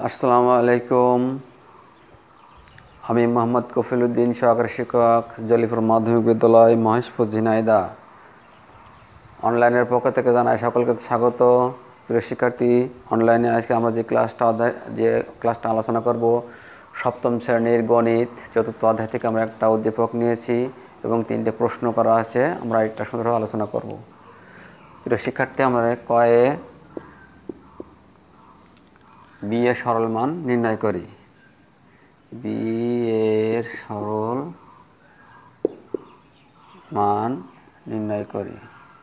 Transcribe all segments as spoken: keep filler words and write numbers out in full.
আসসালামু আলাইকুম। আমি মোহাম্মদ কফিলউদ্দিন, সহকারী শিক্ষক, জলিপুর মাধ্যমিক বিদ্যালয়, মহেশপুর, ঝিনাইদহ। অনলাইনের পক্ষ থেকে জানাই সকলকে স্বাগত। প্রিয় শিক্ষার্থী, অনলাইনে আজকে আমরা যে ক্লাসটা অধ্যায় যে ক্লাসটা আলোচনা করব, সপ্তম শ্রেণীর গণিত চতুর্থ অধ্যায় থেকে আমরা একটা উদ্দীপক নিয়েছি এবং তিনটে প্রশ্ন করা আছে। আমরা একটা সুন্দরভাবে আলোচনা করব। প্রিয় শিক্ষার্থী, আমরা কয়ে বি এর সরল মান নির্ণয় করি। বি এর সরল মান নির্ণয় করি।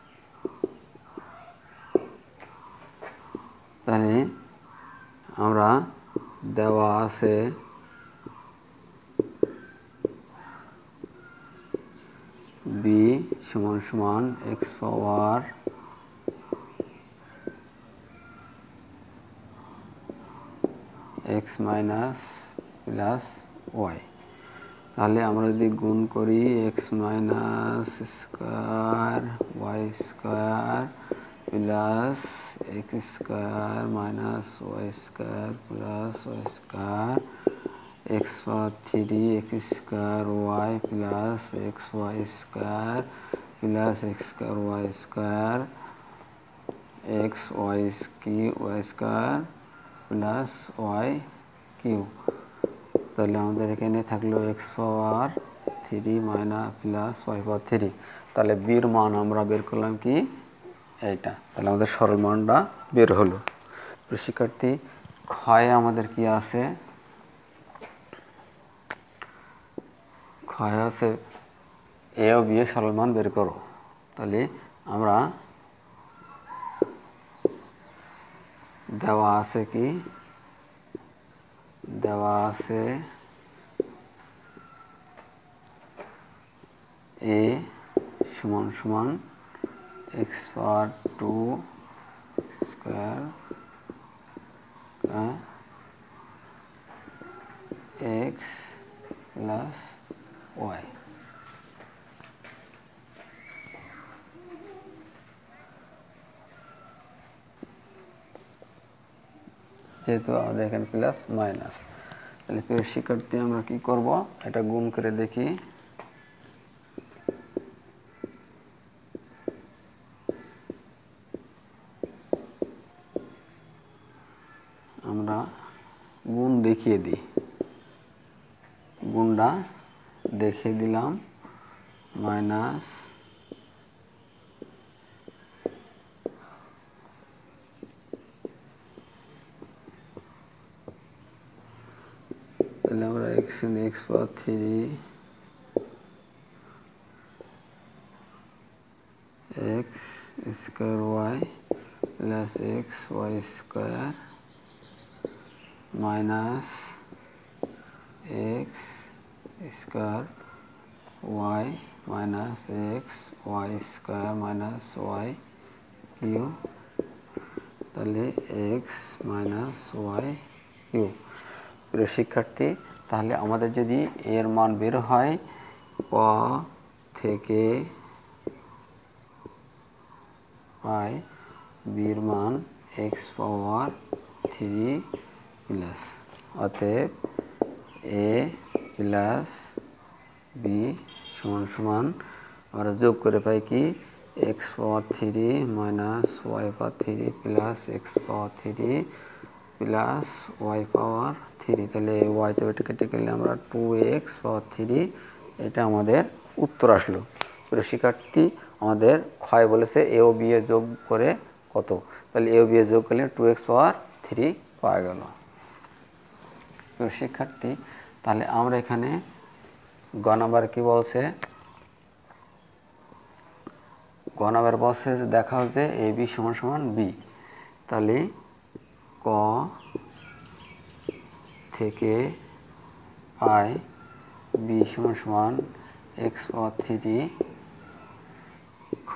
তাহলে আমরা দেওয়া আছে বি সমান সমান x power x minus plus y. তাহলে আমরা যদি গুণ করি x minus square y square plus x square minus y square plus y square x power three x square y plus x y square plus x square y square x y cube y square plus y cube. তাহলে আমাদের এখানে থাকলো x power three minus plus y power three. তাহলে বির মান আমরা বের করলাম কি এইটা। তাহলে আমাদের সরল মানটা বের হলো। শিক্ষার্থী, ক্ষয়ে আমাদের কি আছে? ক্ষয় আছে এ ও বি এর সরল মান বের করো। তাহলে আমরা দেওয়া আছে কি দেওয়া আছে এ সমান সমান x power two square x plus y. যেহেতু আমাদের এখানে প্লাস মাইনাস, তাহলে প্রিয় শিক্ষার্থী আমরা কি করব, এটা গুণ করে দেখি। আমরা গুণ দেখিয়ে দিই, গুণটা দেখিয়ে দিলাম। মাইনাস তাহলে আমরা x x power three x square y plus x y square minus x square y minus x y square minus y cube. তাহলে এক্স মাইনাস ওয়াই কিউ। প্রিয় শিক্ষার্থী, তাহলে আমাদের যদি এর মান বের হয় ক থেকে পাই বির মান এক্স পাওয়ার থ্রি প্লাস, অতএব এ প্লাস বি সমান সমান আমরা যোগ করে পাই কি x power three minus y power three plus x power three plus y power three. তাহলে ওয়াই তো এটা কেটে গেলে আমরা টু এক্স পাওয়ার থ্রি, এটা আমাদের উত্তর আসলো। প্রিয় শিক্ষার্থী, আমাদের ক্ষয় বলেছে এ ও বি এর যোগ করে কত, তাহলে এ ও বি এর যোগ করলে টু এক্স পাওয়ার থ্রি পাওয়া গেল। প্রিয় শিক্ষার্থী, তাহলে আমরা এখানে গ নাম্বার কি বলছে, গ নাম্বার বলছে যে দেখা হচ্ছে এ বি সমান সমান বি। তাহলে ক থেকে পাই বি সমান সমান এক্স পাওয়ার থ্রি, খ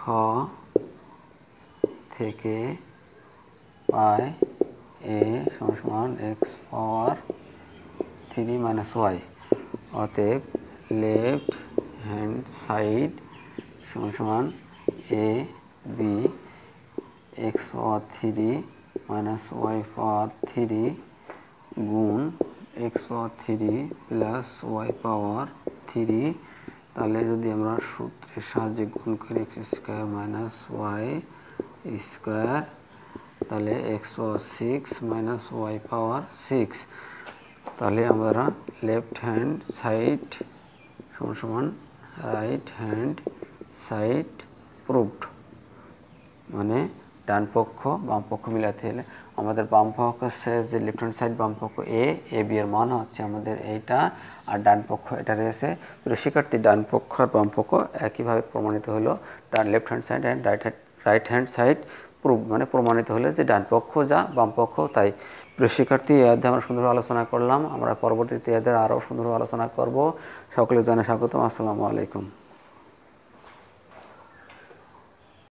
থেকে পাই এ সমান সমান x power three minus y. অতএব লেফট হ্যান্ড সাইড সমান সমান A B x power three minus y power three গুণ x power three plus y power three, তাহলে যদি আমরা সূত্রের সাহায্যে গুণ করি x square minus y square, তাহলে x power six minus y power six, তাহলে আমরা লেফট হ্যান্ড সাইড সমান সমান রাইট হ্যান্ড সাইড প্রুভড, মানে ডান পক্ষ বাম পক্ষ মিলাতে হলে আমাদের বাম পক্ষ যে লেফট হ্যান্ড সাইড বাম পক্ষ এ এ বি এর মান হচ্ছে আমাদের এইটা, আর ডান পক্ষ এটা রয়েছে। প্রিয় শিক্ষার্থী, ডান পক্ষ আর বাম পক্ষ একইভাবে প্রমাণিত হলো, ডান left hand side and right hand right hand side prove, মানে প্রমাণিত হলে যে ডান পক্ষ যা বাম পক্ষ তাই। প্রিয় শিক্ষার্থী, এই অধ্যায়ে আমরা সুন্দরভাবে আলোচনা করলাম, আমরা পরবর্তীতে এদের আরও সুন্দরভাবে আলোচনা করব। সকলে জানাই স্বাগতম। আসসালামু আলাইকুম।